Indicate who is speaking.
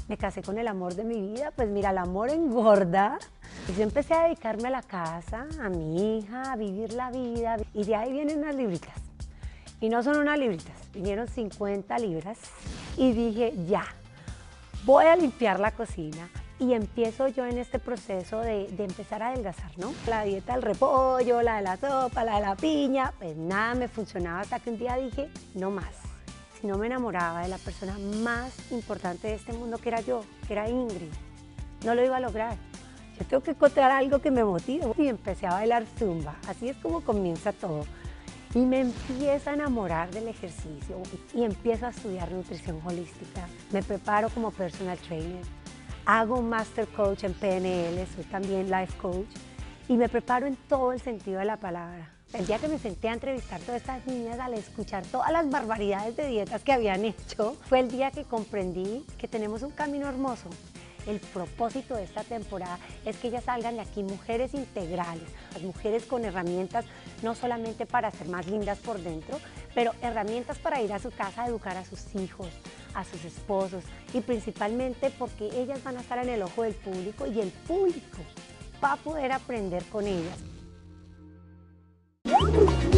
Speaker 1: Me casé con el amor de mi vida, pues mira, el amor engorda. Y yo empecé a dedicarme a la casa, a mi hija, a vivir la vida. Y de ahí vienen unas libritas. Y no son unas libritas, vinieron 50 libras. Y dije, ya, voy a limpiar la cocina. Y empiezo yo en este proceso de empezar a adelgazar, ¿no? La dieta del repollo, la de la sopa, la de la piña, pues nada me funcionaba hasta que un día dije, no más. Si no me enamoraba de la persona más importante de este mundo, que era yo, que era Ingrid, no lo iba a lograr. Yo tengo que encontrar algo que me motive. Y empecé a bailar zumba, así es como comienza todo. Y me empiezo a enamorar del ejercicio y empiezo a estudiar nutrición holística. Me preparo como personal trainer, hago un master coach en PNL, soy también life coach y me preparo en todo el sentido de la palabra. El día que me senté a entrevistar a todas estas niñas al escuchar todas las barbaridades de dietas que habían hecho, fue el día que comprendí que tenemos un camino hermoso. El propósito de esta temporada es que ellas salgan de aquí mujeres integrales, mujeres con herramientas no solamente para ser más lindas por dentro, pero herramientas para ir a su casa a educar a sus hijos, a sus esposos y principalmente porque ellas van a estar en el ojo del público y el público va a poder aprender con ellas.